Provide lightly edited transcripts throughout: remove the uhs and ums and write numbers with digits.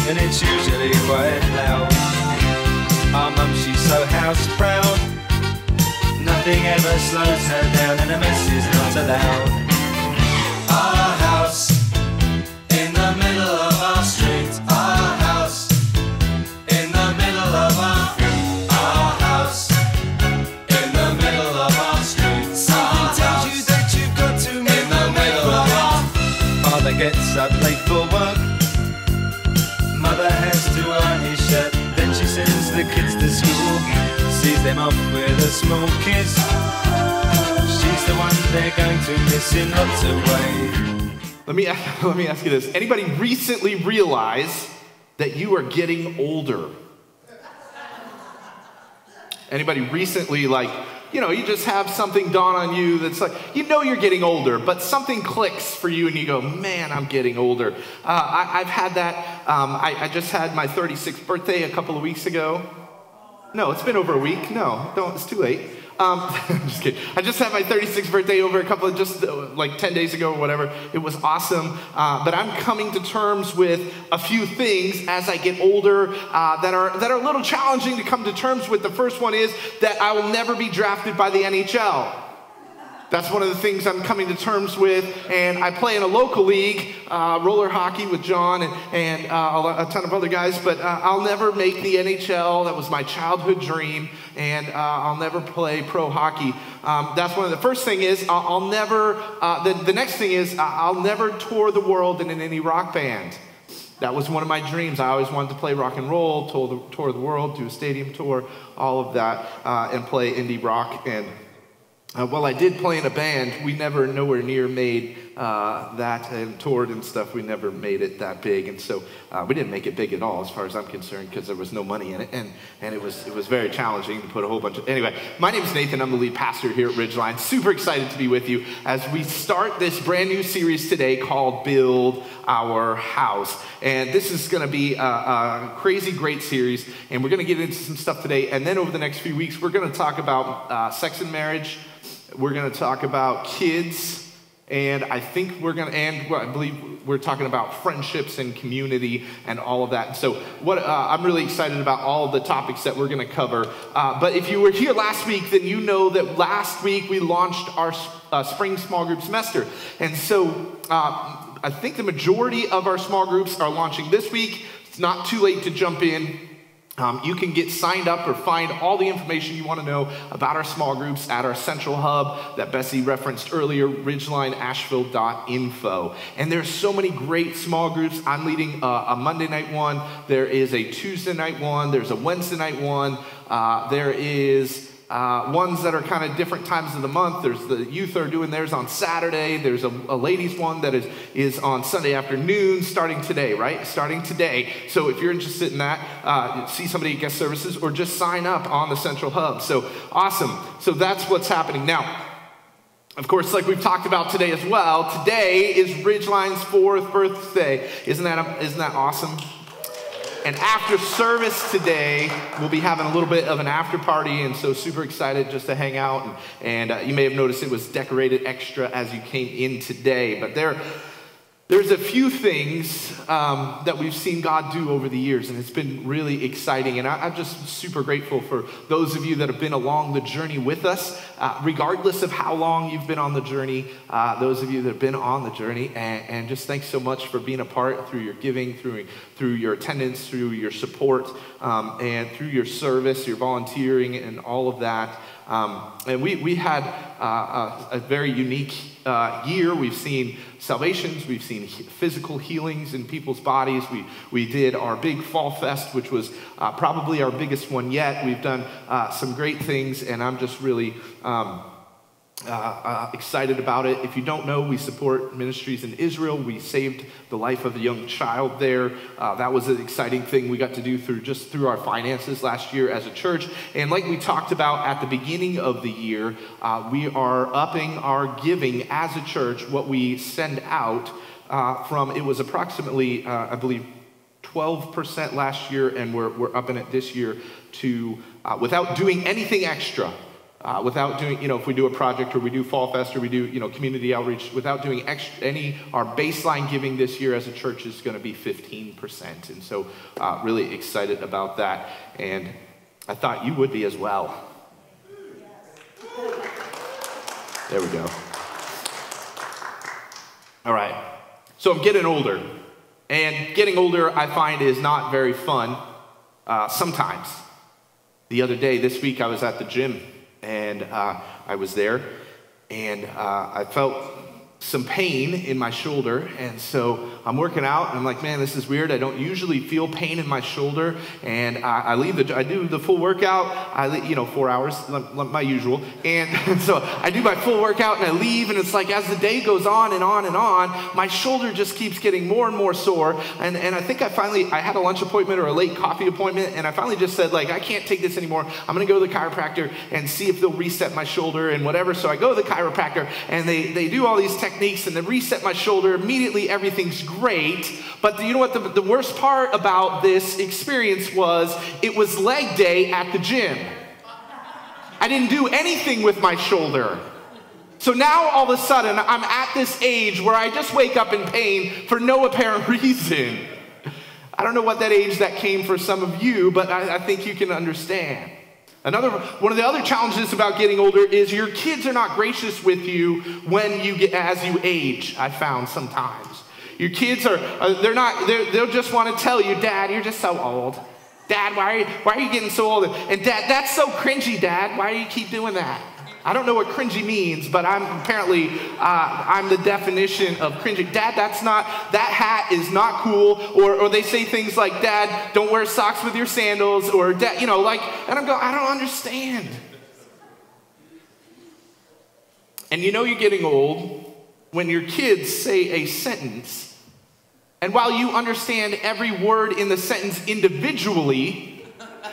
and it's usually quite loud. Our mum, she's so house proud, nothing ever slows her down, and a mess is not allowed. Our house in the middle of our street, our house in the middle of our house in the middle of our street. Something tells you that you've got to move in the middle of our. Father gets up late for work, mother has to iron his shirt, then she sends the kids to school, sees them off with a small kiss. She's the one they're going to miss in lots of ways. Let me ask you this. Anybody recently realize that you are getting older? Anybody recently, like, you know, you just have something dawn on you that's like, you know you're getting older, but something clicks for you and you go, man, I'm getting older. I've had that. I just had my 36th birthday a couple of weeks ago. No, it's been over a week. No, don't, it's too late. I'm just kidding. I just had my 36th birthday over a couple of, just like 10 days ago or whatever. It was awesome. But I'm coming to terms with a few things as I get older that are a little challenging to come to terms with. The first one is that I will never be drafted by the NHL. That's one of the things I'm coming to terms with, and I play in a local league, roller hockey with John and a ton of other guys, but I'll never make the NHL. That was my childhood dream, and I'll never play pro hockey. That's one of the first thing is I'll never, the next thing is I'll never tour the world in an indie rock band. That was one of my dreams. I always wanted to play rock and roll, tour the world, do a stadium tour, all of that, and play indie rock. And while I did play in a band, we never nowhere near made that, and toured and stuff. We never made it that big, and so we didn't make it big at all as far as I'm concerned, because there was no money in it, and it was very challenging to put a whole bunch of. Anyway, my name is Nathan. I'm the lead pastor here at Ridgeline. Super excited to be with you as we start this brand new series today called Build Our House. And this is going to be a crazy great series, and we're going to get into some stuff today, and then over the next few weeks, we're going to talk about sex and marriage. We're going to talk about kids, and I think I believe we're talking about friendships and community and all of that. So I'm really excited about all of the topics that we're going to cover. But if you were here last week, then you know that last week we launched our spring small group semester. And so I think the majority of our small groups are launching this week. It's not too late to jump in. You can get signed up or find all the information you want to know about our small groups at our central hub that Bessie referenced earlier, ridgelineasheville.info. And there's so many great small groups. I'm leading a Monday night one. There is a Tuesday night one. There's a Wednesday night one. There is ones that are kind of different times of the month. There's the youth are doing theirs on Saturday. There's a ladies one that is on Sunday afternoon starting today, right? Starting today. So if you're interested in that, see somebody at guest services or just sign up on the central hub. So awesome. So that's what's happening. Now, of course, like we've talked about today as well, today is Ridgeline's 4th birthday. Isn't that awesome? And after service today, we'll be having a little bit of an after party, and so super excited just to hang out. And you may have noticed it was decorated extra as you came in today. But there's a few things that we've seen God do over the years, and it's been really exciting. And I'm just super grateful for those of you that have been along the journey with us, regardless of how long you've been on the journey, those of you that have been on the journey. And just thanks so much for being a part through your giving, through your attendance, through your support, and through your service, your volunteering, and all of that. And we had a very unique year. We've seen salvations, we've seen physical healings in people's bodies. We did our big Fall Fest, which was probably our biggest one yet. We've done some great things, and I'm just really excited about it. If you don't know, we support ministries in Israel. We saved the life of a young child there. That was an exciting thing we got to do through our finances last year as a church. And like we talked about at the beginning of the year, we are upping our giving as a church. What we send out from, it was approximately, I believe, 12% last year, and we're upping it this year to, without doing anything extra, without doing, if we do a project or we do Fall Fest or we do, community outreach, without doing our baseline giving this year as a church is going to be 15%. And so really excited about that. And I thought you would be as well. There we go. All right. So I'm getting older. And getting older, I find, is not very fun sometimes. The other day, this week, I was at the gym. And I was there, and I felt some pain in my shoulder, and so I'm working out, and I'm like, man, this is weird. I don't usually feel pain in my shoulder, and I do the full workout. 4 hours, my usual, and so I do my full workout, and I leave, and it's like as the day goes on and on and on, my shoulder just keeps getting more and more sore, and I think I had a lunch appointment or a late coffee appointment, and I finally just said, like, I can't take this anymore. I'm going to go to the chiropractor and see if they'll reset my shoulder and whatever. So I go to the chiropractor, and they do all these techniques, and they reset my shoulder. Immediately, everything's great. But you know what the worst part about this experience was? It was leg day at the gym. I didn't do anything with my shoulder. So now all of a sudden, I'm at this age where I just wake up in pain for no apparent reason. I don't know what that age that came for some of you, but I think you can understand. One of the other challenges about getting older is your kids are not gracious with you as you age. I found sometimes your kids they'll just want to tell you, Dad, you're just so old. Dad, why are you getting so old? And Dad, that's so cringy, Dad. Why do you keep doing that? I don't know what cringy means, but I'm the definition of cringy. Dad, that hat is not cool. Or they say things like, Dad, don't wear socks with your sandals, or Dad, and I'm going, I don't understand. And you're getting old when your kids say a sentence, and while you understand every word in the sentence individually,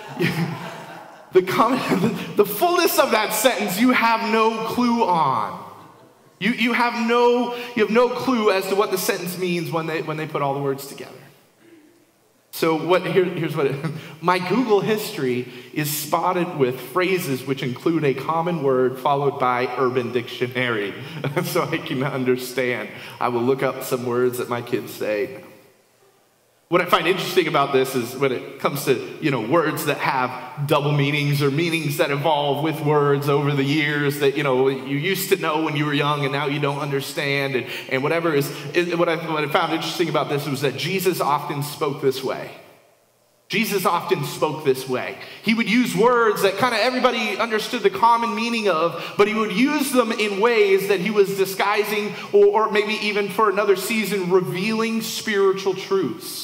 the fullness of that sentence, you have no clue on. You have no clue as to what the sentence means when they put all the words together. So here's what my Google history is spotted with phrases which include a common word followed by Urban Dictionary, so I can understand. I will look up some words that my kids say. What I find interesting about this is when it comes to, words that have double meanings or meanings that evolve with words over the years that, you used to know when you were young and now you don't understand and whatever what I found interesting about this was that Jesus often spoke this way. Jesus often spoke this way. He would use words that kind of everybody understood the common meaning of, but he would use them in ways that he was disguising or maybe even for another season revealing spiritual truths.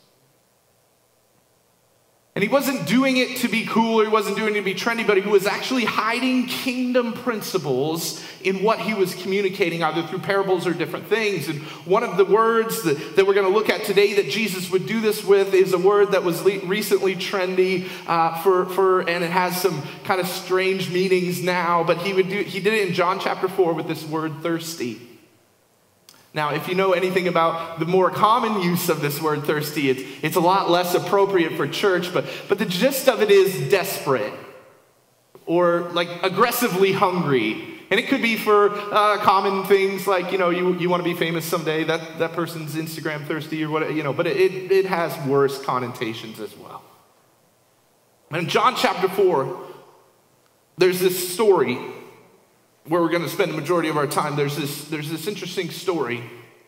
And he wasn't doing it to be cool, or he wasn't doing it to be trendy, but he was actually hiding kingdom principles in what he was communicating, either through parables or different things. And one of the words that we're going to look at today that Jesus would do this with is a word that was recently trendy and it has some kind of strange meanings now, but he did it in John chapter 4 with this word thirsty. Now, if you know anything about the more common use of this word thirsty, it's a lot less appropriate for church, but the gist of it is desperate or like aggressively hungry. And it could be for common things like, you want to be famous someday, that person's Instagram thirsty or whatever, but it has worse connotations as well. And in John chapter 4, there's this story where we're going to spend the majority of our time. There's this interesting story.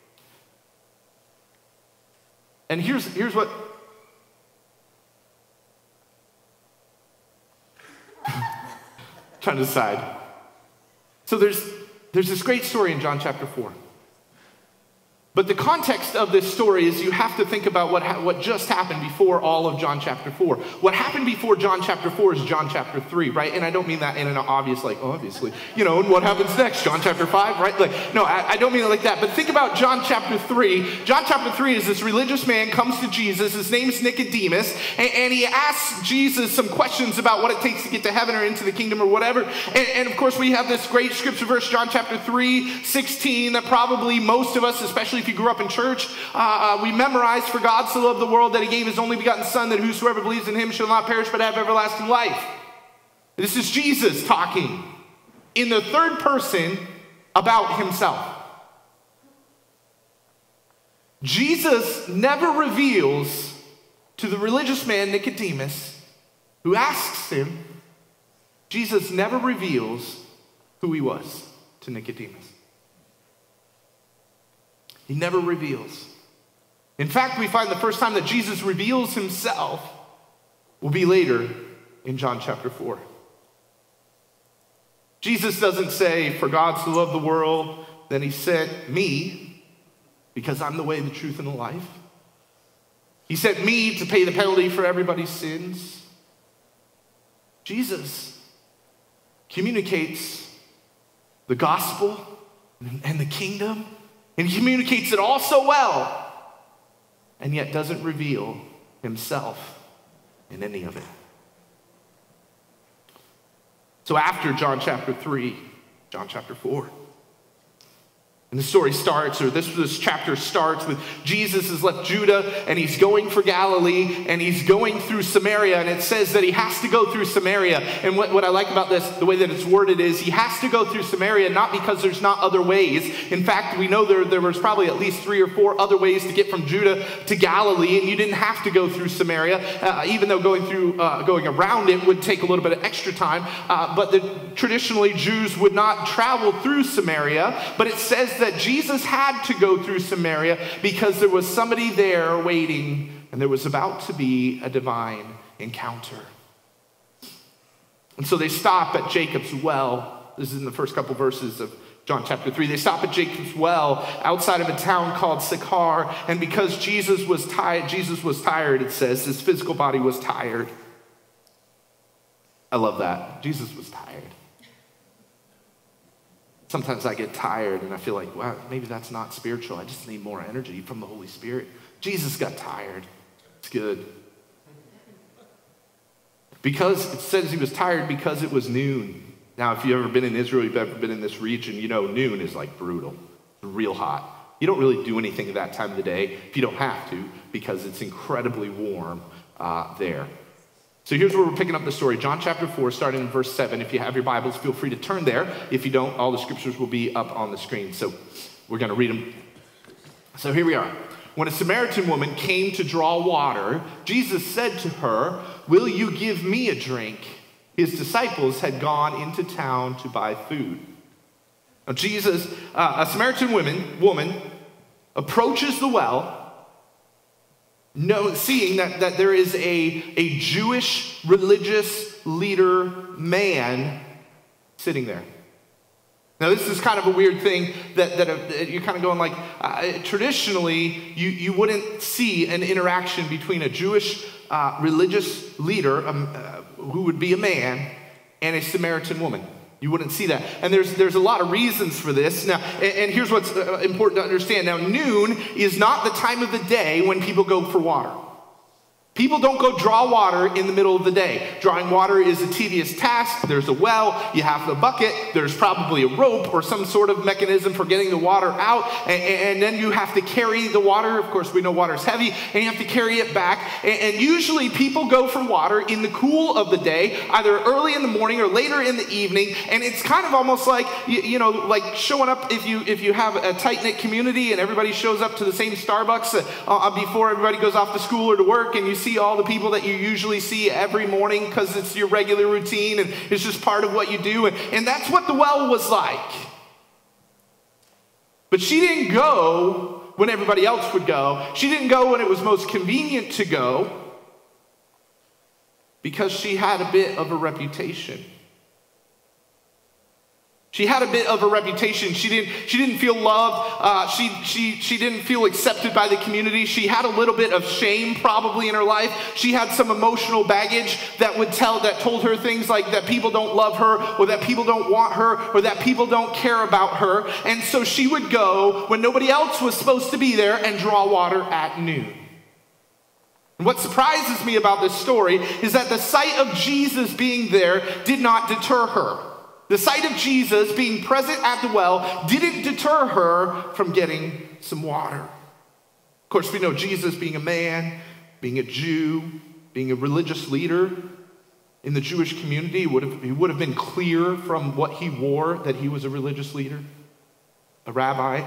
And here's what trying to decide. So there's this great story in John chapter 4. But the context of this story is you have to think about what just happened before all of John chapter 4. What happened before John chapter 4 is John chapter 3, right? And I don't mean that in an obvious, obviously, and what happens next? John chapter 5, right? No, I don't mean it like that. But think about John chapter 3. John chapter 3 is this religious man comes to Jesus. His name's Nicodemus. And he asks Jesus some questions about what it takes to get to heaven or into the kingdom or whatever. And of course, we have this great scripture verse, John chapter 3:16, that probably most of us, especially if you grew up in church, we memorized, for God so loved the world that he gave his only begotten son, that whosoever believes in him shall not perish but have everlasting life. This is Jesus talking in the third person about himself. Jesus never reveals to the religious man Nicodemus, who asks him, Jesus never reveals who he was to Nicodemus. He never reveals. In fact, we find the first time that Jesus reveals himself will be later in John chapter 4. Jesus doesn't say, for God so loved the world, then he sent me, because I'm the way, the truth, and the life. He sent me to pay the penalty for everybody's sins. Jesus communicates the gospel and the kingdom, and he communicates it all so well, and yet doesn't reveal himself in any of it. So after John chapter 3, John chapter 4, and the story starts, or this chapter starts with Jesus has left Judah and he's going for Galilee and he's going through Samaria, and it says that he has to go through Samaria. And what I like about this, the way that it's worded, is he has to go through Samaria not because there's not other ways. In fact, we know there was probably at least 3 or 4 other ways to get from Judah to Galilee, and you didn't have to go through Samaria, even though going around it would take a little bit of extra time. But traditionally, Jews would not travel through Samaria, but it says that Jesus had to go through Samaria because there was somebody there waiting, and there was about to be a divine encounter. And so they stop at Jacob's well. This is in the first couple verses of John chapter 3. They stop at Jacob's well outside of a town called Sychar, and because Jesus was tired, it says, his physical body was tired. I love that. Jesus was tired. Sometimes I get tired and I feel like, wow, maybe that's not spiritual. I just need more energy from the Holy Spirit. Jesus got tired. It's good. Because it says he was tired because it was noon. Now, if you've ever been in Israel, you've ever been in this region, you know noon is like brutal. It's real hot. You don't really do anything at that time of the day if you don't have to, because it's incredibly warm there. So here's where we're picking up the story. John chapter 4, starting in verse 7. If you have your Bibles, feel free to turn there. If you don't, all the scriptures will be up on the screen. So we're going to read them. So here we are. When a Samaritan woman came to draw water, Jesus said to her, "Will you give me a drink?" His disciples had gone into town to buy food. Now Jesus, a Samaritan woman approaches the well, seeing that there is a Jewish religious leader man sitting there. Now, this is kind of a weird thing that you're kind of going like, traditionally, you wouldn't see an interaction between a Jewish religious leader, who would be a man, and a Samaritan woman. You wouldn't see that. And there's a lot of reasons for this. Now, and here's what's important to understand. Now, noon is not the time of the day when people go for water. People don't go draw water in the middle of the day. Drawing water is a tedious task. There's a well, you have the bucket, there's probably a rope or some sort of mechanism for getting the water out, and then you have to carry the water. Of course, we know water's heavy, and you have to carry it back. And usually people go for water in the cool of the day, either early in the morning or later in the evening, and it's kind of almost like, like showing up if you have a tight-knit community and everybody shows up to the same Starbucks before everybody goes off to school or to work, and you see all the people that you usually see every morning because it's your regular routine and it's just part of what you do. And that's what the well was like. But she didn't go when everybody else would go. She didn't go when it was most convenient to go, because she had a bit of a reputation. She had a bit of a reputation. She didn't feel loved. She didn't feel accepted by the community. She had a little bit of shame probably in her life. She had some emotional baggage that told her things like that people don't love her, or that people don't want her, or that people don't care about her. And so she would go when nobody else was supposed to be there and draw water at noon. And what surprises me about this story is that the sight of Jesus being there did not deter her. The sight of Jesus being present at the well didn't deter her from getting some water. Of course, we know Jesus being a man, being a Jew, being a religious leader, In the Jewish community, it would have been clear from what he wore that he was a religious leader, a rabbi.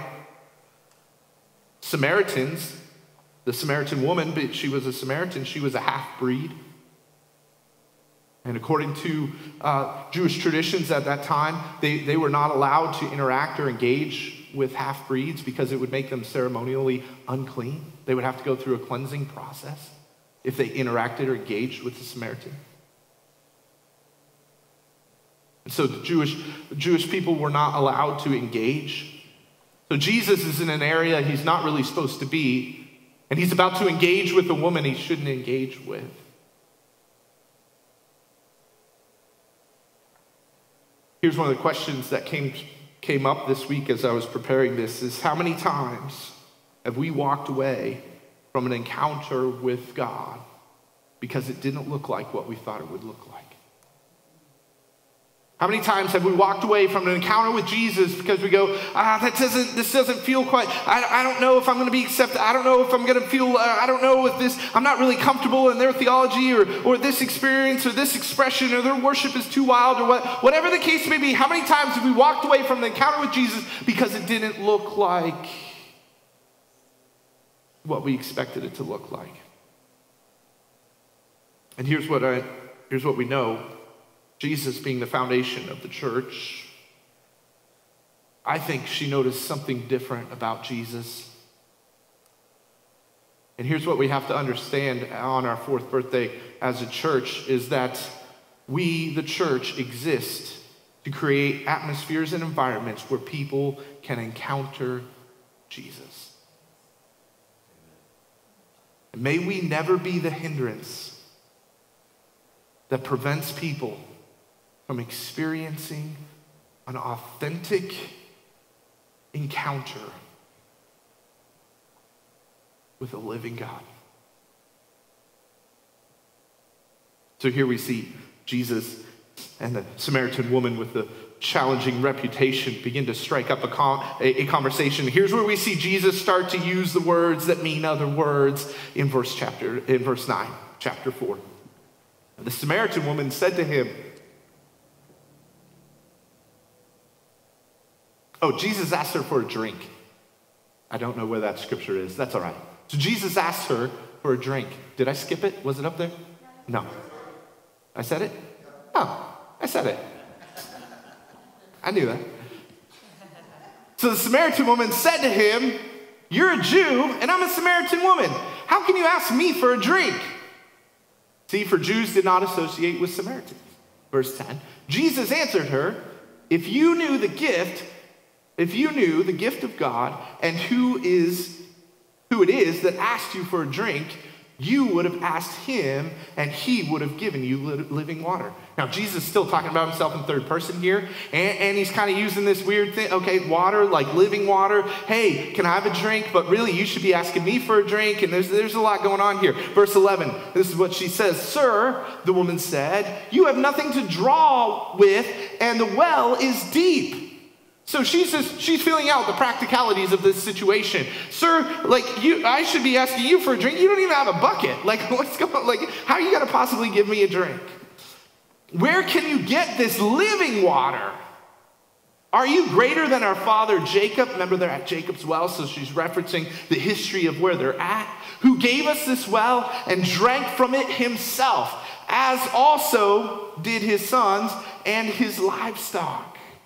Samaritans, the Samaritan woman, but she was a Samaritan, she was a half-breed. And according to Jewish traditions at that time, they were not allowed to interact or engage with half-breeds because it would make them ceremonially unclean. They would have to go through a cleansing process if they interacted or engaged with the Samaritan. And so the Jewish people were not allowed to engage. So Jesus is in an area he's not really supposed to be, and he's about to engage with a woman he shouldn't engage with. Here's one of the questions that came up this week as I was preparing this, is how many times have we walked away from an encounter with God because it didn't look like what we thought it would look like? How many times have we walked away from an encounter with Jesus because we go, this doesn't feel quite, I don't know if I'm going to be accepted. I don't know if I'm going to feel, I don't know if this, I'm not really comfortable in their theology or this experience or this expression or their worship is too wild or whatever the case may be. How many times have we walked away from the encounter with Jesus because it didn't look like what we expected it to look like? And here's what we know. Jesus being the foundation of the church, I think she noticed something different about Jesus. And here's what we have to understand on our 4th birthday as a church, is that we, the church, exist to create atmospheres and environments where people can encounter Jesus. And may we never be the hindrance that prevents people from experiencing an authentic encounter with a living God. So here we see Jesus and the Samaritan woman with the challenging reputation begin to strike up a conversation. Here's where we see Jesus start to use the words that mean other words in verse 9, chapter 4. The Samaritan woman said to him, Jesus asked her for a drink. I don't know where that scripture is. That's all right. So Jesus asked her for a drink. Did I skip it? Was it up there? No. I said it? Oh, I said it. I knew that. So the Samaritan woman said to him, "You're a Jew, and I'm a Samaritan woman. How can you ask me for a drink?" See, for Jews did not associate with Samaritans. Verse 10, Jesus answered her, if you knew the gift of God and who it is that asked you for a drink, you would have asked him and he would have given you living water. Now, Jesus is still talking about himself in third person here, and he's kind of using this weird thing. Okay, water, like living water. Hey, can I have a drink? But really, you should be asking me for a drink, and there's a lot going on here. Verse 11, this is what she says. Sir, the woman said, you have nothing to draw with, and the well is deep. So she's feeling out the practicalities of this situation. Sir, I should be asking you for a drink. You don't even have a bucket. What's going on? How are you going to possibly give me a drink? Where can you get this living water? Are you greater than our father Jacob? Remember, they're at Jacob's well, so she's referencing the history of where they're at. Who gave us this well and drank from it himself, as also did his sons and his livestock.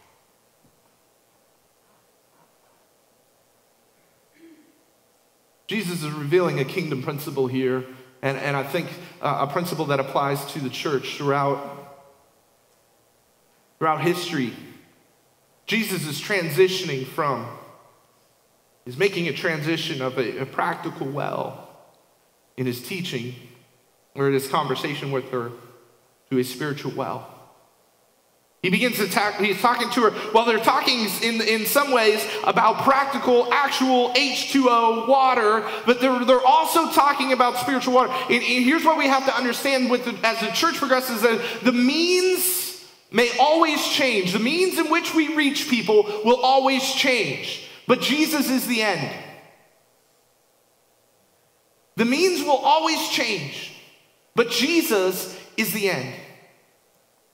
Jesus is revealing a kingdom principle here, and I think a principle that applies to the church throughout history. Jesus is he's making a transition of a practical well in his teaching, or in his conversation with her, to a spiritual well. He begins to he's talking to her. Well, they're talking in some ways about practical, actual H2O water, but they're also talking about spiritual water. And here's what we have to understand as the church progresses, that the means may always change. The means in which we reach people will always change. But Jesus is the end. The means will always change, but Jesus is the end.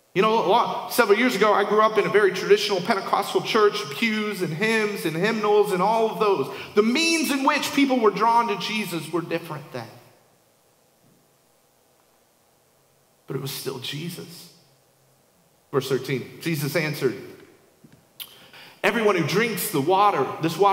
You know, several years ago, I grew up in a very traditional Pentecostal church, pews and hymns and hymnals and all of those. The means in which people were drawn to Jesus were different then. But it was still Jesus. Verse 13, Jesus answered, everyone who drinks this water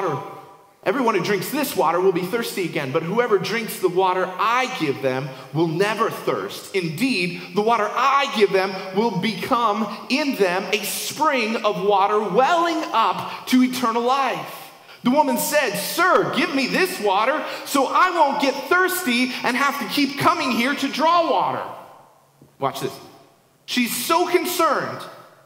will be thirsty again, but whoever drinks the water I give them will never thirst. Indeed, the water I give them will become in them a spring of water welling up to eternal life. The woman said, sir, give me this water so I won't get thirsty and have to keep coming here to draw water. Watch this. She's so concerned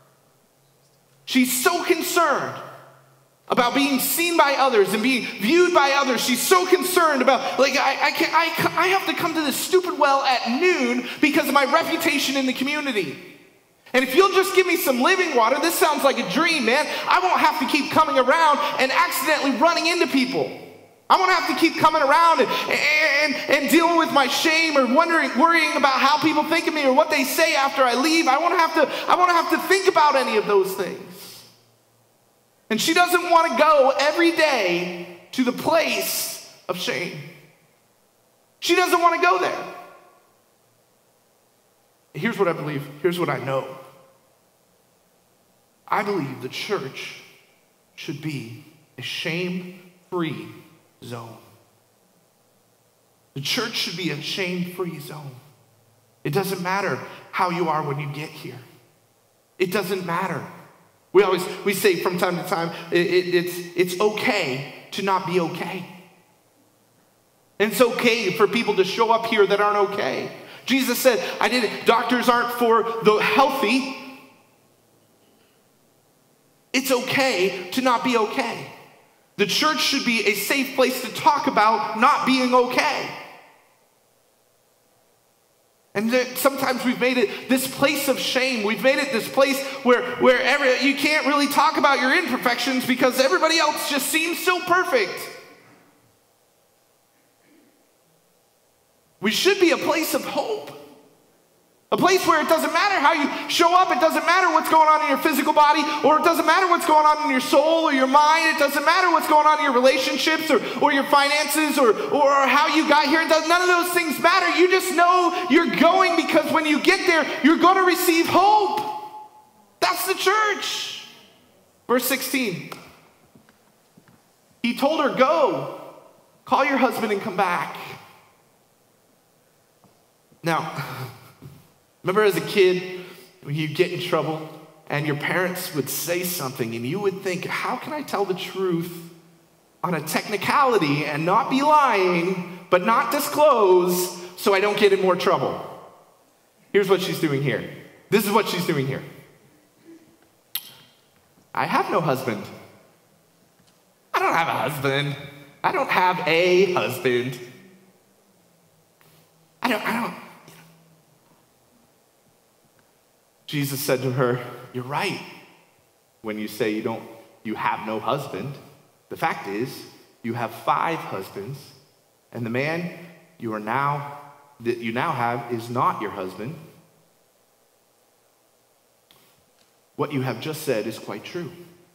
about being seen by others and being viewed by others. She's so concerned about, like, I have to come to this stupid well at noon because of my reputation in the community. And if you'll just give me some living water, this sounds like a dream, man. I won't have to keep coming around and accidentally running into people. I won't have to keep coming around and dealing with my shame or worrying about how people think of me or what they say after I leave. I won't have to think about any of those things. And she doesn't want to go every day to the place of shame. She doesn't want to go there. Here's what I believe. Here's what I know. I believe the church should be a shame-free zone. The church should be a shame-free zone. It doesn't matter how you are when you get here. It doesn't matter. We say from time to time, it's okay to not be okay. And it's okay for people to show up here that aren't okay. Jesus said, doctors aren't for the healthy. It's okay to not be okay. The church should be a safe place to talk about not being okay. And sometimes we've made it this place of shame. We've made it this place where you can't really talk about your imperfections because everybody else just seems so perfect. We should be a place of hope. A place where it doesn't matter how you show up. It doesn't matter what's going on in your physical body, or it doesn't matter what's going on in your soul or your mind. It doesn't matter what's going on in your relationships or your finances or how you got here. None of those things matter. You just know you're going because when you get there, you're going to receive hope. That's the church. Verse 16. He told her, go, call your husband and come back. Now, remember as a kid, when you get in trouble and your parents would say something and you would think, how can I tell the truth on a technicality and not be lying, but not disclose so I don't get in more trouble? Here's what she's doing here. This is what she's doing here. I have no husband. I don't have a husband. I don't have a husband. I don't. Jesus said to her, you're right when you say you have no husband. The fact is, you have 5 husbands, and the man that you now have is not your husband. What you have just said is quite true.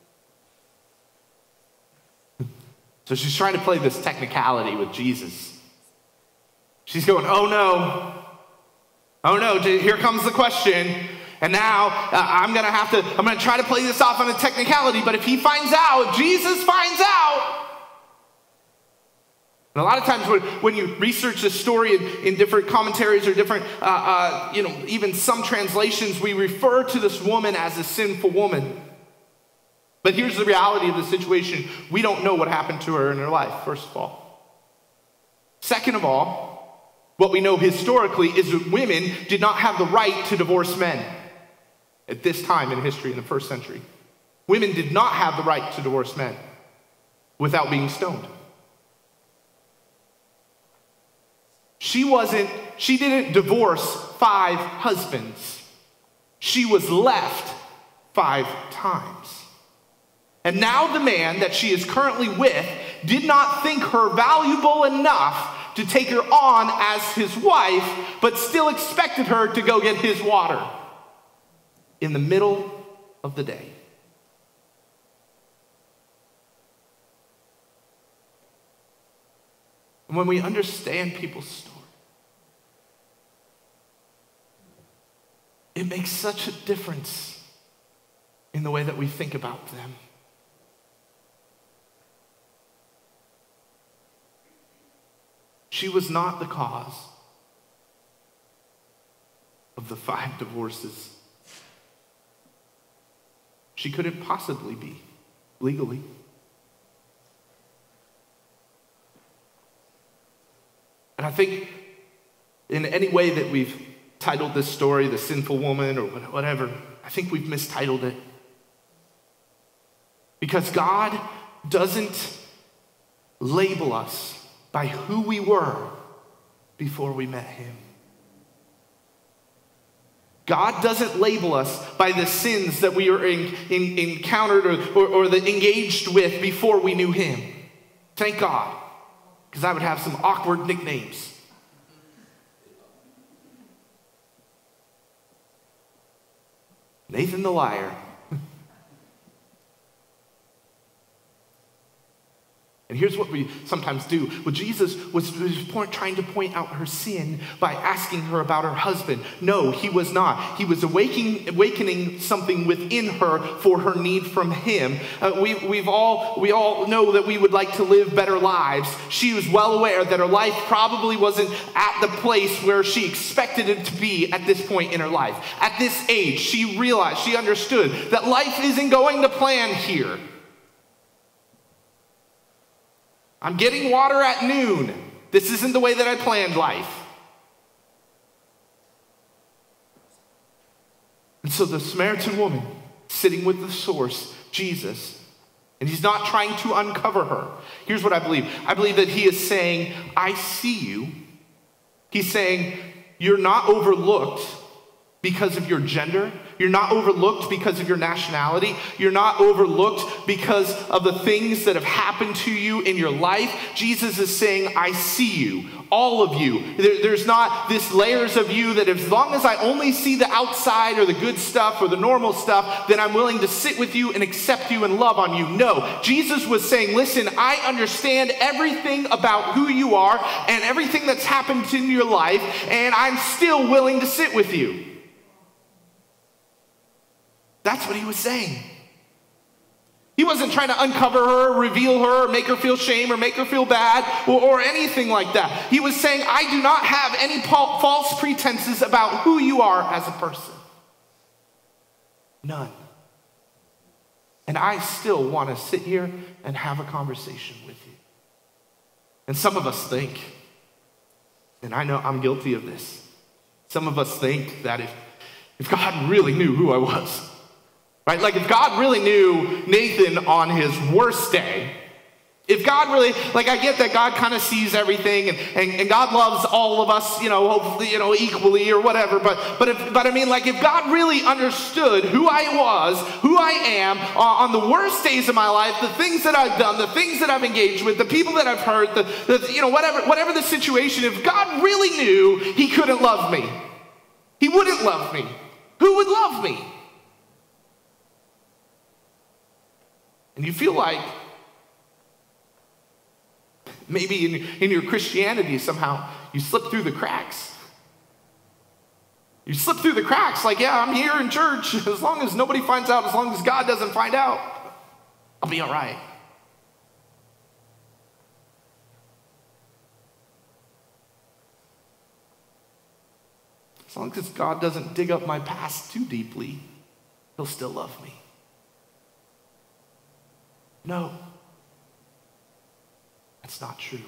So she's trying to play this technicality with Jesus. She's going, oh no, here comes the question. And now I'm going to try to play this off on a technicality, but if he finds out, if Jesus finds out. And a lot of times when you research this story in different commentaries or different, even some translations, we refer to this woman as a sinful woman. But here's the reality of the situation. We don't know what happened to her in her life, first of all. Second of all, what we know historically is that women did not have the right to divorce men. At this time in history, in the first century, women did not have the right to divorce men without being stoned. She didn't divorce 5 husbands. She was left 5 times. And now the man that she is currently with did not think her valuable enough to take her on as his wife, but still expected her to go get his water. in the middle of the day. And when we understand people's story, it makes such a difference in the way that we think about them. She was not the cause of the 5 divorces. She couldn't possibly be legally. And I think in any way that we've titled this story, The Sinful Woman, or whatever, I think we've mistitled it. Because God doesn't label us by who we were before we met him. God doesn't label us by the sins that we were encountered or that engaged with before we knew him. Thank God, because I would have some awkward nicknames. Nathan the liar. And here's what we sometimes do. Well, Jesus was trying to point out her sin by asking her about her husband. No, he was not. He was awakening something within her for her need from him. We all know that we would like to live better lives. She was well aware that her life probably wasn't at the place where she expected it to be at this point in her life. At this age, she realized, she understood that life isn't going to plan here. I'm getting water at noon. This isn't the way that I planned life. And so the Samaritan woman, sitting with the source, Jesus, and he's not trying to uncover her. Here's what I believe. I believe that he is saying, I see you. He's saying, you're not overlooked because of your gender. You're not overlooked because of your nationality. You're not overlooked because of the things that have happened to you in your life. Jesus is saying, I see you, all of you. There's not this layers of you that as long as I only see the outside or the good stuff or the normal stuff, then I'm willing to sit with you and accept you and love on you. No, Jesus was saying, listen, I understand everything about who you are and everything that's happened in your life, and I'm still willing to sit with you. That's what he was saying. He wasn't trying to uncover her, reveal her, make her feel shame, or make her feel bad, or anything like that. He was saying, I do not have any false pretenses about who you are as a person. None. And I still want to sit here and have a conversation with you. And some of us think, and I know I'm guilty of this, some of us think that if God really knew who I was, right? Like if God really knew Nathan on his worst day, if God really, like I get that God kind of sees everything and God loves all of us, hopefully, equally or whatever. But I mean, like if God really understood who I was, who I am on the worst days of my life, the things that I've done, the things that I've engaged with, the people that I've hurt, whatever the situation, if God really knew he couldn't love me, he wouldn't love me. Who would love me? And you feel like maybe in your Christianity somehow you slip through the cracks. You slip through the cracks like, yeah, I'm here in church. As long as nobody finds out, as long as God doesn't find out, I'll be all right. As long as God doesn't dig up my past too deeply, he'll still love me. No, that's not true.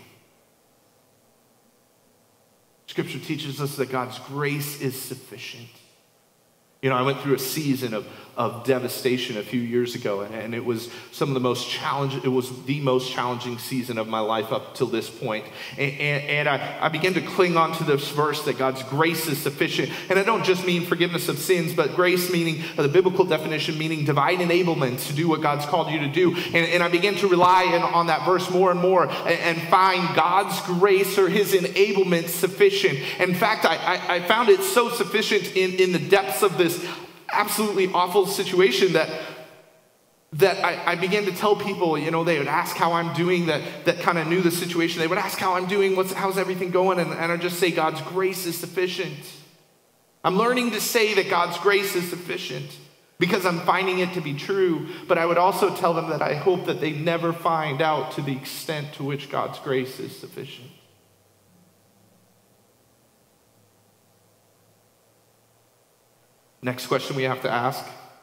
Scripture teaches us that God's grace is sufficient. I went through a season of devastation a few years ago, and it was the most challenging season of my life up till this point. And I began to cling on to this verse that God's grace is sufficient. And I don't just mean forgiveness of sins, but grace meaning, the biblical definition meaning divine enablement to do what God's called you to do. And I began to rely on that verse more and more and find God's grace or his enablement sufficient. In fact, I found it so sufficient in the depths of this absolutely awful situation that I began to tell people, they would ask how I'm doing, that kind of knew the situation. They would ask how I'm doing, how's everything going? And I'd just say, God's grace is sufficient. I'm learning to say that God's grace is sufficient because I'm finding it to be true. But I would also tell them that I hope that they never find out to the extent to which God's grace is sufficient. Next question we have to ask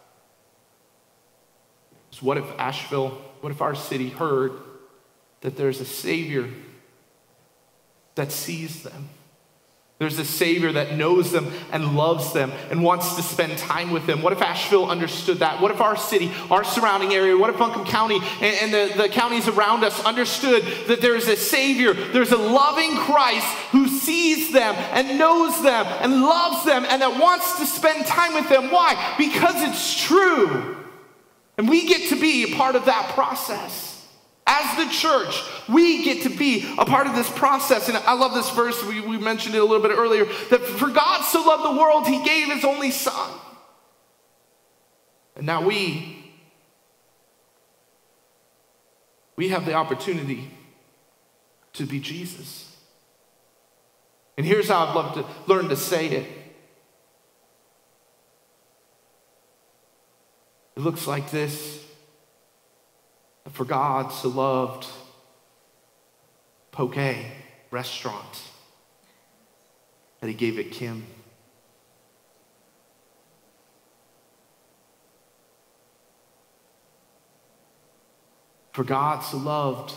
is, what if our city heard that there's a Savior that sees them? There's a Savior that knows them and loves them and wants to spend time with them. What if Asheville understood that? What if our city, our surrounding area, what if Buncombe County and the counties around us understood that there's a Savior, there's a loving Christ who sees them and knows them and loves them and that wants to spend time with them? Why? Because it's true. And we get to be a part of that process. As the church, we get to be a part of this process. And I love this verse. We mentioned it a little bit earlier. That for God so loved the world, he gave his only son. And now we have the opportunity to be Jesus. And here's how I'd love to learn to say it. It looks like this. For God so loved Poke restaurant that he gave it Kim. For God so loved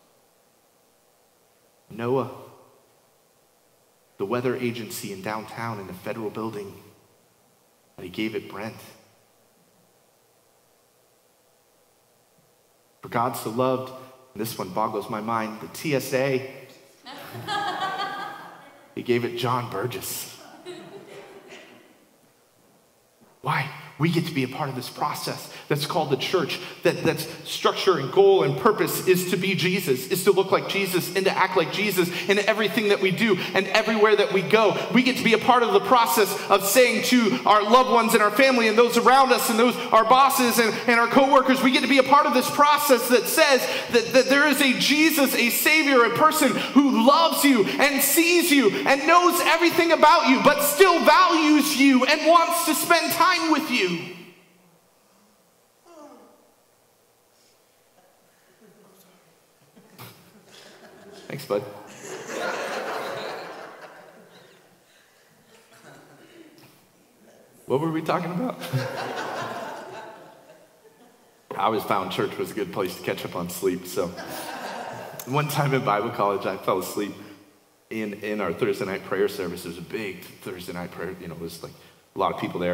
Noah, the weather agency in downtown in the federal building, that he gave it Brent. For God so loved, and this one boggles my mind, the TSA. He gave it John Burgess. Why? We get to be a part of this process that's called the church, that's structure and goal and purpose is to be Jesus, is to look like Jesus and to act like Jesus in everything that we do and everywhere that we go. We get to be a part of the process of saying to our loved ones and our family and those around us and those our bosses and our coworkers, we get to be a part of this process that says that there is a Jesus, a Savior, a person who loves you and sees you and knows everything about you, but still values you and wants to spend time with you. Thanks, bud. What were we talking about? I always found church was a good place to catch up on sleep. So one time in Bible college, I fell asleep in our Thursday night prayer service. It was a big Thursday night prayer. It was like a lot of people there.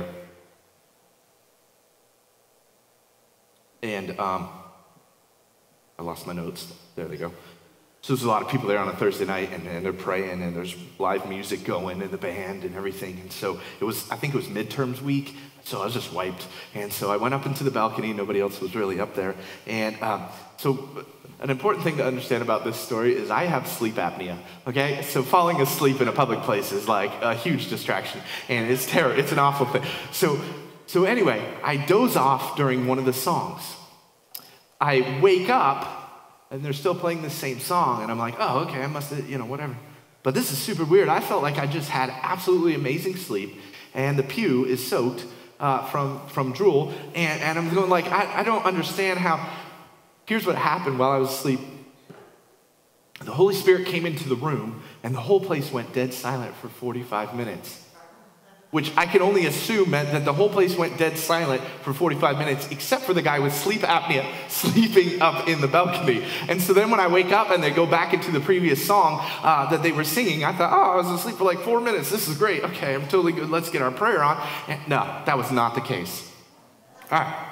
And I lost my notes. There they go. So there's a lot of people there on a Thursday night, and they're praying, and there's live music going, and the band and everything. And so I think it was midterms week, so I was just wiped. And so I went up into the balcony. Nobody else was really up there. And so an important thing to understand about this story is I have sleep apnea, okay? So falling asleep in a public place is like a huge distraction, and it's terrible. It's an awful thing. So anyway, I doze off during one of the songs. I wake up, and they're still playing the same song, and I'm like, oh, okay, I must have, whatever. But this is super weird. I felt like I just had absolutely amazing sleep, and the pew is soaked from drool, and I'm going like, I don't understand how. Here's what happened while I was asleep. The Holy Spirit came into the room, and the whole place went dead silent for 45 minutes. Which I can only assume meant that the whole place went dead silent for 45 minutes, except for the guy with sleep apnea sleeping up in the balcony. And so then when I wake up and they go back into the previous song that they were singing, I thought, oh, I was asleep for like 4 minutes. This is great. Okay, I'm totally good. Let's get our prayer on. And no, that was not the case. All right.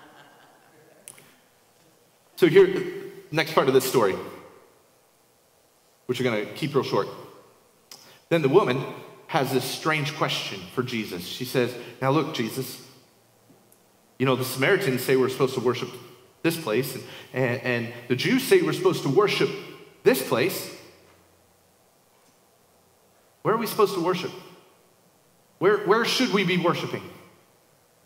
So here, next part of this story, which we're going to keep real short. Then the woman has this strange question for Jesus. She says, now look, Jesus, the Samaritans say we're supposed to worship this place, and the Jews say we're supposed to worship this place. Where are we supposed to worship? Where should we be worshiping?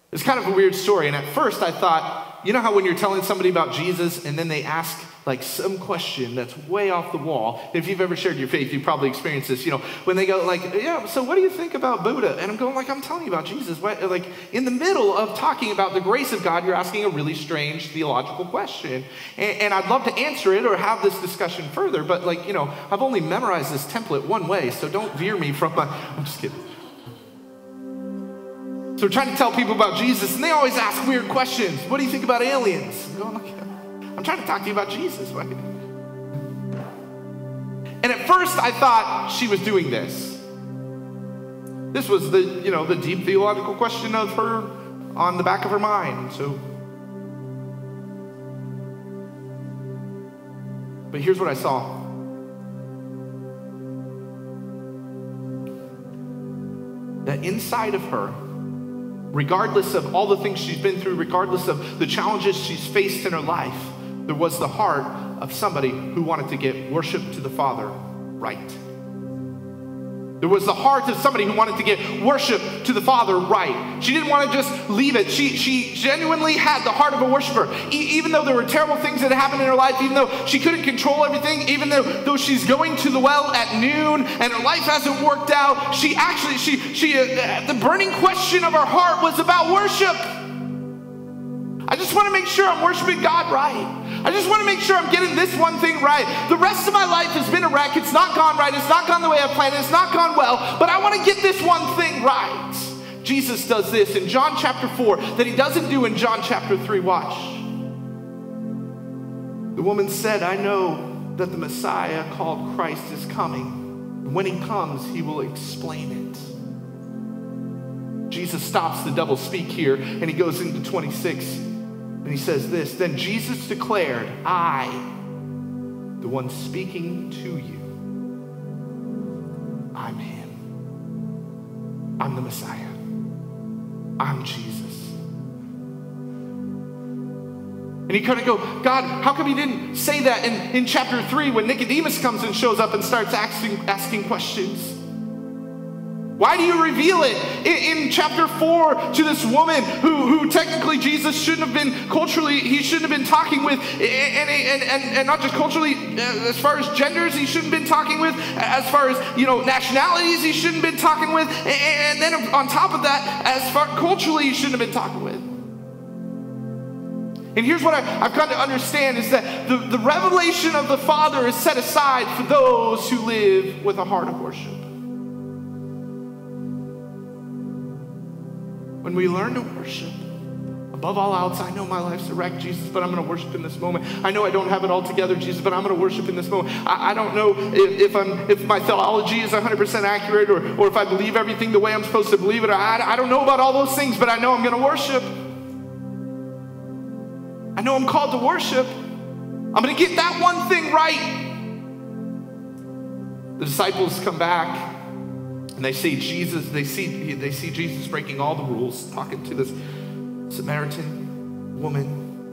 It's kind of a weird story. And at first I thought, you know how when you're telling somebody about Jesus and then they ask like some question that's way off the wall. If you've ever shared your faith, you've probably experienced this, when they go like, yeah, so what do you think about Buddha? And I'm going like, I'm telling you about Jesus. Like in the middle of talking about the grace of God, you're asking a really strange theological question. And I'd love to answer it or have this discussion further, but I've only memorized this template one way, so don't veer me from I'm just kidding. So we're trying to tell people about Jesus, and they always ask weird questions. What do you think about aliens? I'm going like, I'm trying to talk to you about Jesus. Right? And at first I thought she was doing this. This was the deep theological question of her on the back of her mind. But here's what I saw. That inside of her, regardless of all the things she's been through, regardless of the challenges she's faced in her life, there was the heart of somebody who wanted to get worship to the Father right. There was the heart of somebody who wanted to get worship to the Father right. She didn't want to just leave it. She genuinely had the heart of a worshiper. Even though there were terrible things that happened in her life, even though she couldn't control everything, even though she's going to the well at noon and her life hasn't worked out, the burning question of her heart was about worship. I just want to make sure I'm worshiping God right. I just want to make sure I'm getting this one thing right. The rest of my life has been a wreck. It's not gone right. It's not gone the way I planned. It's not gone well. But I want to get this one thing right. Jesus does this in John chapter 4 that he doesn't do in John chapter 3. Watch. The woman said, I know that the Messiah called Christ is coming. When he comes, he will explain it. Jesus stops the double speak here and he goes into 26. And he says this, then Jesus declared, I, the one speaking to you, I'm him. I'm the Messiah. I'm Jesus. And you kind of go, God, how come you didn't say that in chapter 3 when Nicodemus comes and shows up and starts asking questions? Why do you reveal it in chapter 4 to this woman who technically Jesus shouldn't have been culturally, he shouldn't have been talking with, and not just culturally, as far as genders, he shouldn't have been talking with, as far as, nationalities, he shouldn't have been talking with, and then on top of that, as far culturally, he shouldn't have been talking with. And here's what I've come to understand is that the revelation of the Father is set aside for those who live with a heart of worship. When we learn to worship, above all else, I know my life's a wreck, Jesus, but I'm going to worship in this moment. I know I don't have it all together, Jesus, but I'm going to worship in this moment. I don't know if my theology is 100% accurate or if I believe everything the way I'm supposed to believe it. I don't know about all those things, but I know I'm going to worship. I know I'm called to worship. I'm going to get that one thing right. The disciples come back. And they see Jesus, they see Jesus breaking all the rules, talking to this Samaritan woman.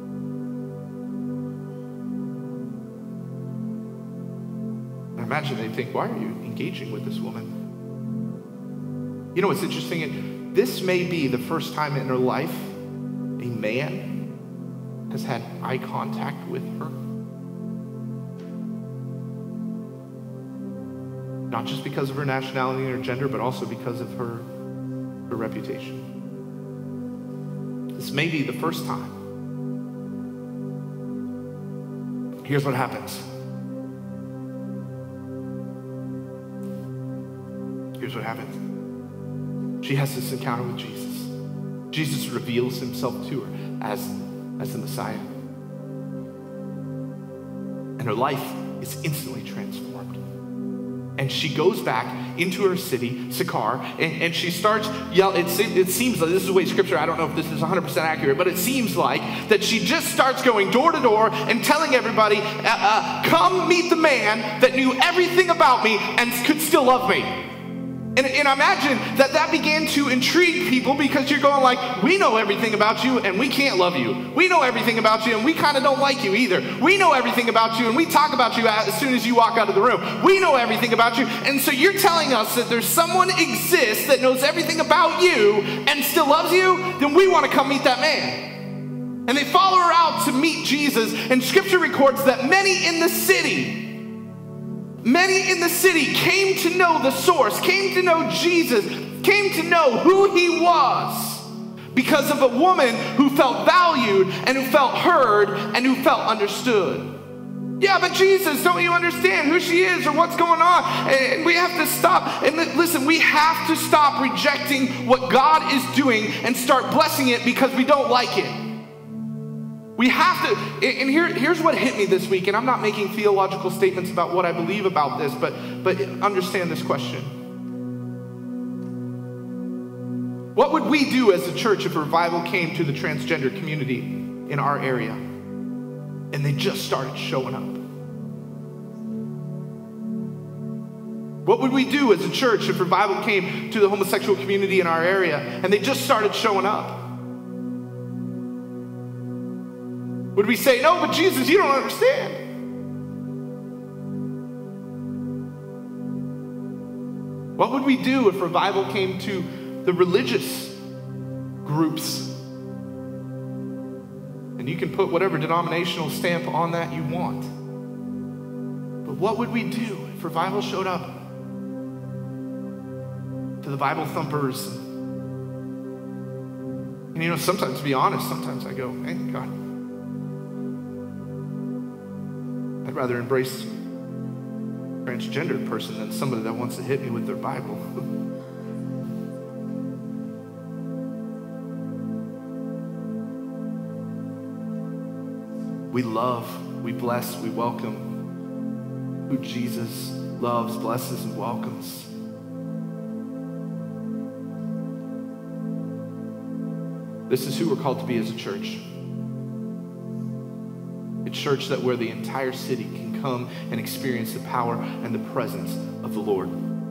And I imagine they think, why are you engaging with this woman? You know what's interesting? This may be the first time in her life a man has had eye contact with her. Not just because of her nationality and her gender, but also because of her reputation. This may be the first time. Here's what happens. Here's what happens. She has this encounter with Jesus. Jesus reveals himself to her as the Messiah. And her life is instantly transformed. And she goes back into her city, Sychar, and she starts yelling. It seems like, this is the way Scripture, I don't know if this is 100% accurate, but it seems like that she just starts going door to door and telling everybody, come meet the man that knew everything about me and could still love me. And I imagine that began to intrigue people because you're going like, we know everything about you and we can't love you. We know everything about you and we kind of don't like you either. We know everything about you and we talk about you as soon as you walk out of the room. We know everything about you. And so you're telling us that there's someone exists that knows everything about you and still loves you? Then we want to come meet that man. And they follow her out to meet Jesus. And scripture records that many in the city came to know the source, came to know Jesus, came to know who he was because of a woman who felt valued and who felt heard and who felt understood. Yeah, but Jesus, don't you understand who she is or what's going on? And we have to stop. And listen, we have to stop rejecting what God is doing and start blessing it because we don't like it. We have to, and here's what hit me this week, and I'm not making theological statements about what I believe about this, but understand this question. What would we do as a church if a revival came to the transgender community in our area and they just started showing up? What would we do as a church if revival came to the homosexual community in our area and they just started showing up? Would we say, no, but Jesus, you don't understand? What would we do if revival came to the religious groups? And you can put whatever denominational stamp on that you want. But what would we do if revival showed up to the Bible thumpers? And you know, sometimes, to be honest, sometimes I go, hey, God, I'd rather embrace a transgendered person than somebody that wants to hit me with their Bible. We love, we bless, we welcome who Jesus loves, blesses, and welcomes. This is who we're called to be as a church. A church that where the entire city can come and experience the power and the presence of the Lord.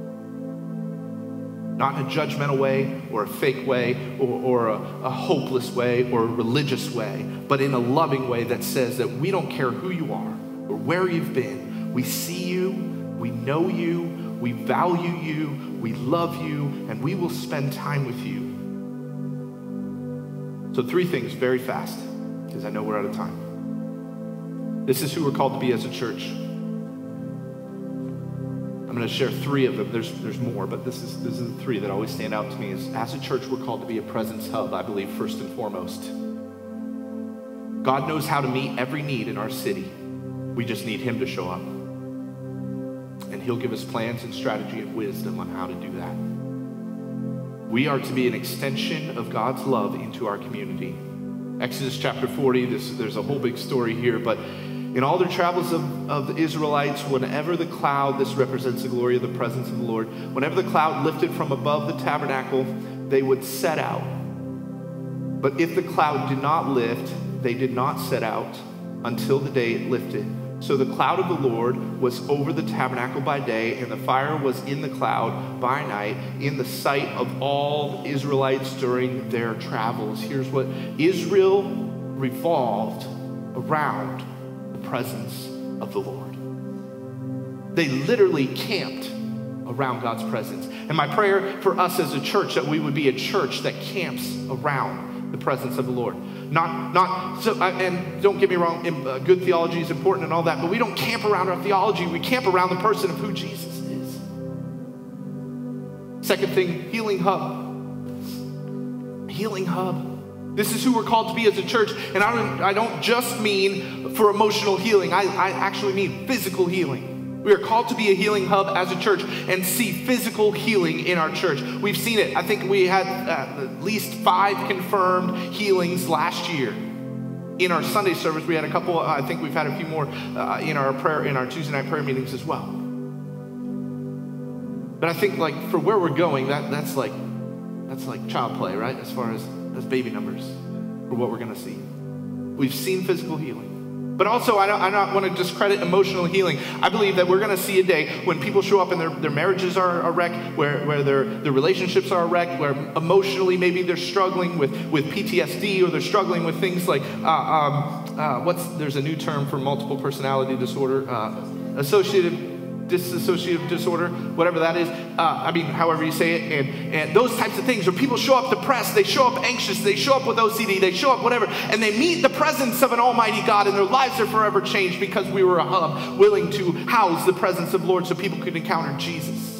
Not in a judgmental way or a fake way or a hopeless way or a religious way, but in a loving way that says that we don't care who you are or where you've been. We see you, we know you, we value you, we love you, and we will spend time with you. So 3 things very fast, because I know we're out of time. This is who we're called to be as a church. I'm going to share 3 of them. There's more, but this is the 3 that always stand out to me. Is as a church, we're called to be a presence hub, I believe, first and foremost. God knows how to meet every need in our city. We just need him to show up. And he'll give us plans and strategy and wisdom on how to do that. We are to be an extension of God's love into our community. Exodus chapter 40, there's a whole big story here, but in all their travels of the Israelites, whenever the cloud, this represents the glory of the presence of the Lord, whenever the cloud lifted from above the tabernacle, they would set out. But if the cloud did not lift, they did not set out until the day it lifted. So the cloud of the Lord was over the tabernacle by day, and the fire was in the cloud by night, in the sight of all the Israelites during their travels. Here's what Israel revolved around the presence of the Lord. They literally camped around God's presence. And my prayer for us as a church, that we would be a church that camps around the presence of the Lord. Not so, and don't get me wrong, good theology is important and all that, but we don't camp around our theology. We camp around the person of who Jesus is. Second thing, healing hub. Healing hub. This is who we're called to be as a church. And I don't just mean for emotional healing. I actually mean physical healing. We are called to be a healing hub as a church and see physical healing in our church. We've seen it. I think we had at least 5 confirmed healings last year. In our Sunday service, we had a couple. I think we've had a few more in our Tuesday night prayer meetings as well. But I think, like, for where we're going, that's like child play, right? As far as baby numbers for what we're going to see. We've seen physical healing. But also, I don't want to discredit emotional healing. I believe that we're going to see a day when people show up and their marriages are a wreck, where their relationships are a wreck, where emotionally maybe they're struggling with PTSD, or they're struggling with things like, there's a new term for multiple personality disorder, dissociative disorder, whatever that is. However you say it, and those types of things where people show up depressed, they show up anxious, they show up with OCD, they show up whatever, and they meet the presence of an almighty God, and their lives are forever changed because we were a hub willing to house the presence of the Lord so people could encounter Jesus.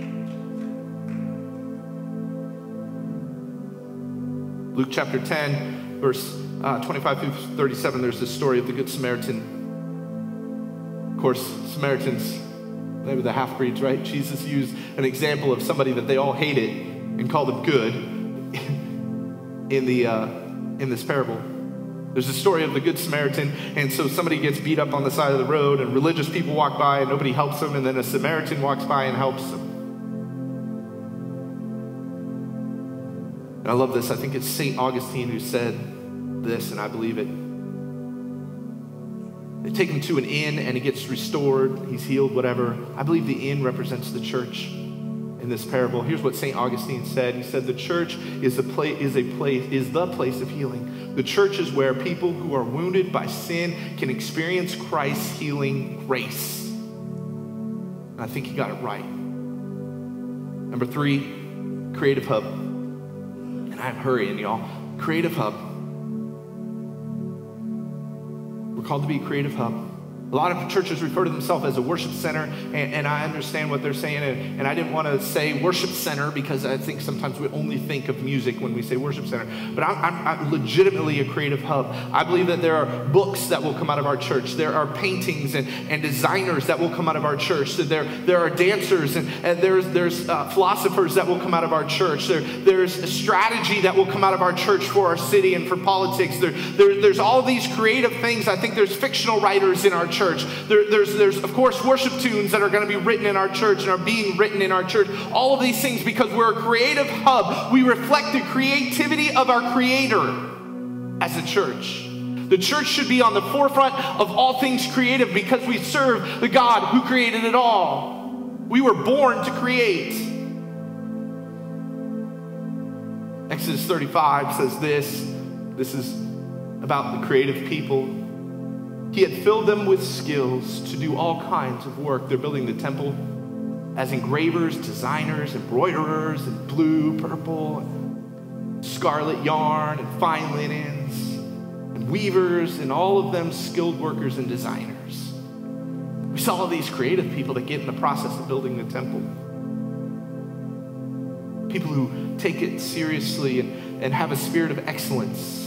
Luke chapter 10, verse 25 through 37, there's this story of the Good Samaritan. Of course, Samaritans, they were the half-breeds, right? Jesus used an example of somebody that they all hated and called him good in this parable. There's a story of the Good Samaritan, and so somebody gets beat up on the side of the road, and religious people walk by, and nobody helps them, and then a Samaritan walks by and helps them. And I love this. I think it's St. Augustine who said this, and I believe it. They take him to an inn and he gets restored, he's healed, whatever. I believe the inn represents the church in this parable. Here's what St. Augustine said. He said the church is the place of healing. The church is where people who are wounded by sin can experience Christ's healing grace. And I think he got it right. Number 3, Creative Hub. And I'm hurrying, y'all. Creative Hub. We're called to be a creative hub. A lot of churches refer to themselves as a worship center, and I understand what they're saying, and I didn't want to say worship center because I think sometimes we only think of music when we say worship center, but I'm legitimately a creative hub. I believe that there are books that will come out of our church. There are paintings and designers that will come out of our church. There are dancers, and there's philosophers that will come out of our church. There's a strategy that will come out of our church for our city and for politics. There's all these creative things. I think there's fictional writers in our church. There's of course worship tunes that are going to be written in our church and are being written in our church. All of these things because we're a creative hub. We reflect the creativity of our Creator as a church. The church should be on the forefront of all things creative because we serve the God who created it all. We were born to create. Exodus 35 says this. This is about the creative people. He had filled them with skills to do all kinds of work. They're building the temple as engravers, designers, embroiderers in blue, purple, scarlet yarn, and fine linens, and weavers, and all of them skilled workers and designers. We saw all these creative people that get in the process of building the temple. People who take it seriously and have a spirit of excellence.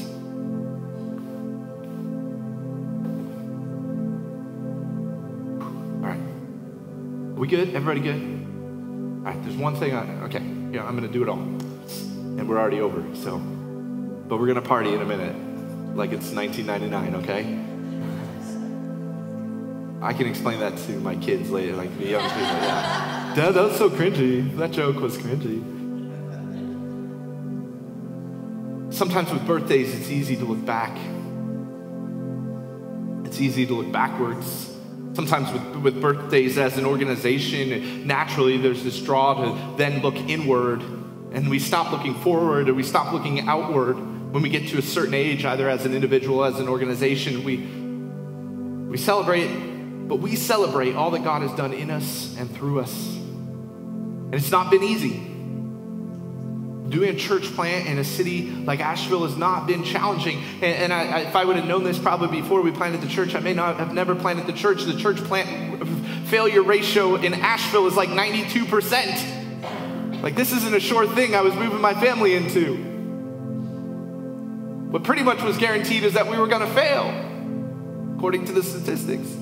We good? Everybody good? All right, there's one thing I'm going to do it all. And we're already over, but we're going to party in a minute like it's 1999, okay? I can explain that to my kids later, like the young people. Yeah. Dad, that was so cringy. That joke was cringy. Sometimes with birthdays, it's easy to look back. It's easy to look backwards. Sometimes with birthdays as an organization, naturally there's this draw to then look inward, and we stop looking forward, or we stop looking outward when we get to a certain age, either as an individual, as an organization. We celebrate, but we celebrate all that God has done in us and through us. And it's not been easy. Doing a church plant in a city like Asheville has not been challenging. And if I would have known this probably before we planted the church, I may not have never planted the church. The church plant failure ratio in Asheville is like 92%. Like, this isn't a sure thing I was moving my family into. What pretty much was guaranteed is that we were going to fail, according to the statistics.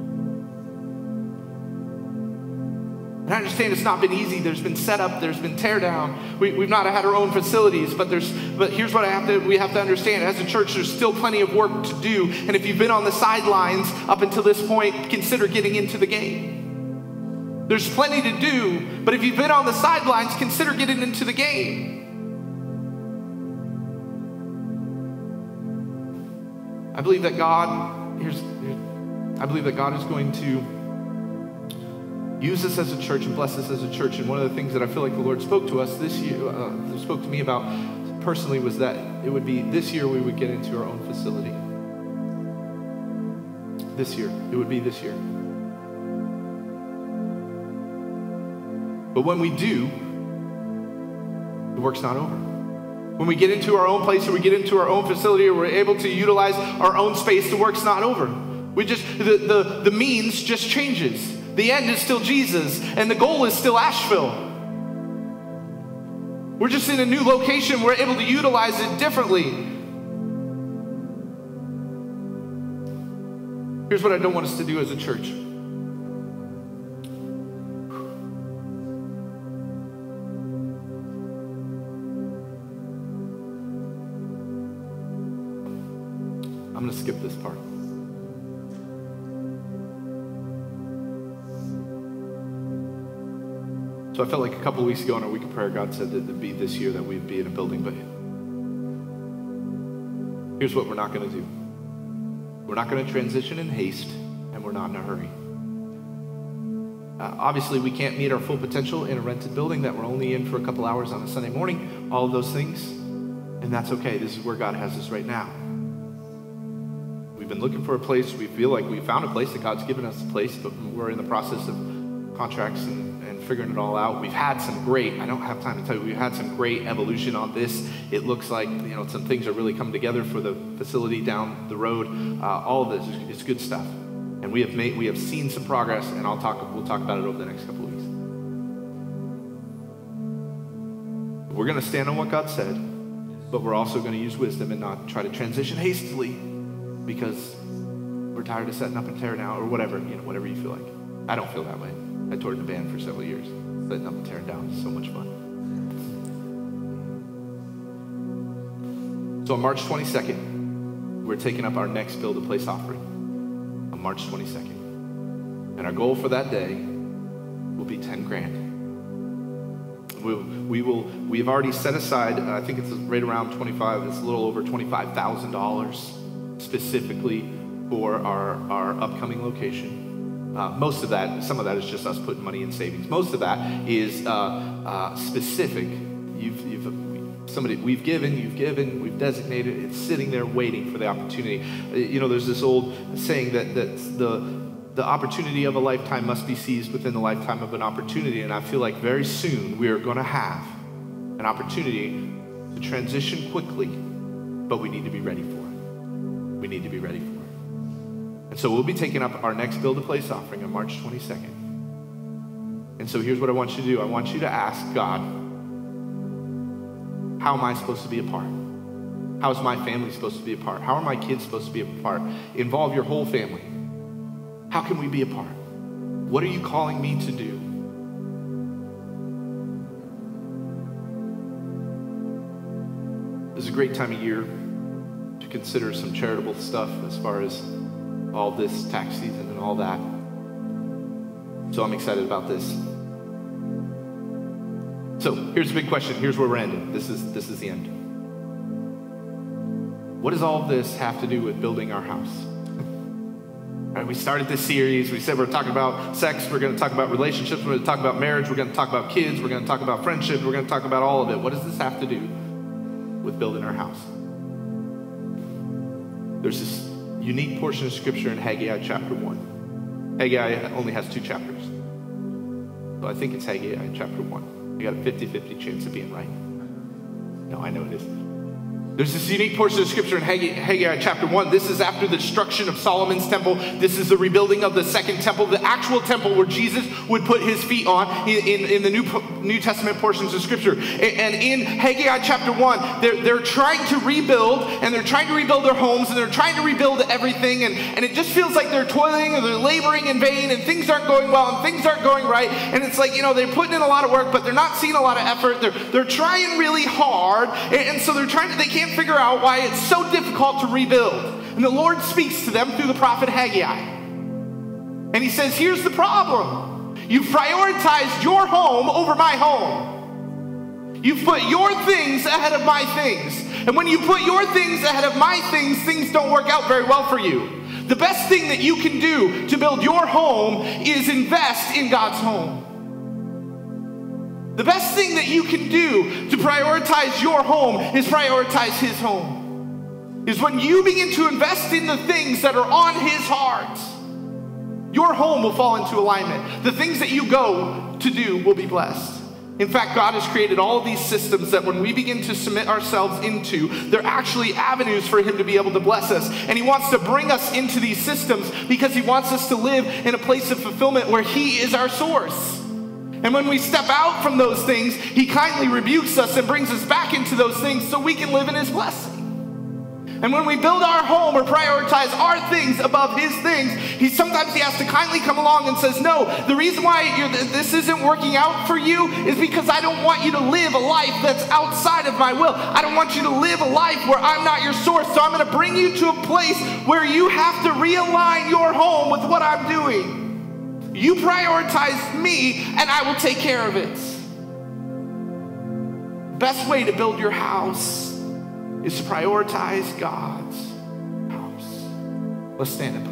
And I understand it's not been easy. There's been setup, there's been tear down. We've not had our own facilities, but here's what we have to understand. As a church, there's still plenty of work to do. And if you've been on the sidelines up until this point, consider getting into the game. There's plenty to do, but if you've been on the sidelines, consider getting into the game. I believe that God I believe that God is going to use us as a church and bless us as a church. And one of the things that I feel like the Lord spoke to us this year, spoke to me about personally, was that it would be this year we would get into our own facility. This year. It would be this year. But when we do, the work's not over. When we get into our own place or we get into our own facility or we're able to utilize our own space, the work's not over. The means just changes. The end is still Jesus, and the goal is still Asheville. We're just in a new location. We're able to utilize it differently. Here's what I don't want us to do as a church. I'm going to skip this part. So I felt like a couple of weeks ago in our week of prayer, God said that it'd be this year that we'd be in a building. But here's what we're not going to do. We're not going to transition in haste, and we're not in a hurry. Obviously, we can't meet our full potential in a rented building that we're only in for a couple hours on a Sunday morning, all of those things, and that's okay. This is where God has us right now. We've been looking for a place. We feel like we found a place, that God's given us a place, but we're in the process of contracts and figuring it all out. We've had some great, I don't have time to tell you, we've had some great evolution on this. It looks like, some things are really coming together for the facility down the road. All of this is good stuff. And we have seen some progress, and we'll talk about it over the next couple of weeks. We're going to stand on what God said, but we're also going to use wisdom and not try to transition hastily because we're tired of setting up and tearing out or whatever, whatever you feel like. I don't feel that way. I toured in the band for several years. Setting up and tearing down is so much fun. So on March 22nd, we're taking up our next Build a Place offering. On March 22nd. And our goal for that day will be 10 grand. We've already set aside, I think it's right around 25, it's a little over $25,000 specifically for our upcoming location. Most of that, some of that is just us putting money in savings. Most of that is specific. We've given, we've designated. It's sitting there waiting for the opportunity. There's this old saying that the opportunity of a lifetime must be seized within the lifetime of an opportunity. And I feel like very soon we are going to have an opportunity to transition quickly, but we need to be ready for it. We need to be ready for it. And so we'll be taking up our next Build a Place offering on March 22nd. And so here's what I want you to do. I want you to ask God, how am I supposed to be a part? How is my family supposed to be a part? How are my kids supposed to be a part? Involve your whole family. How can we be a part? What are you calling me to do? This is a great time of year to consider some charitable stuff as far as all this tax season and all that. So I'm excited about this. So here's the big question. Here's where we're ending. This is the end. What does all of this have to do with building our house? All right, we started this series. We said we're talking about sex. We're going to talk about relationships. We're going to talk about marriage. We're going to talk about kids. We're going to talk about friendship. We're going to talk about all of it. What does this have to do with building our house? There's this unique portion of scripture in Haggai chapter 1. Haggai only has 2 chapters. So I think it's Haggai chapter 1. You got a 50-50 chance of being right. No, I know it is. There's this unique portion of scripture in Haggai chapter 1. This is after the destruction of Solomon's temple. This is the rebuilding of the second temple, the actual temple where Jesus would put his feet on in the New Testament portions of scripture. And in Haggai chapter 1, they're trying to rebuild, and they're trying to rebuild their homes, and they're trying to rebuild everything, and it just feels like they're toiling and they're laboring in vain, and things aren't going well, and things aren't going right, and it's like, they're putting in a lot of work, but they're not seeing a lot of effort. They're trying really hard, and so they can't figure out why it's so difficult to rebuild. And the Lord speaks to them through the prophet Haggai. And he says, here's the problem. You've prioritized your home over my home. You've put your things ahead of my things. And when you put your things ahead of my things, things don't work out very well for you. The best thing that you can do to build your home is invest in God's home. The best thing that you can do to prioritize your home is prioritize his home. Is when you begin to invest in the things that are on his heart, your home will fall into alignment. The things that you go to do will be blessed. In fact, God has created all of these systems that when we begin to submit ourselves into, they're actually avenues for him to be able to bless us. And he wants to bring us into these systems because he wants us to live in a place of fulfillment where he is our source. And when we step out from those things, he kindly rebukes us and brings us back into those things so we can live in his blessing. And when we build our home or prioritize our things above his things, sometimes he has to kindly come along and says, no, the reason why this isn't working out for you is because I don't want you to live a life that's outside of my will. I don't want you to live a life where I'm not your source. So I'm going to bring you to a place where you have to realign your home with what I'm doing. You prioritize me and I will take care of it. Best way to build your house is to prioritize God's house. Let's stand up.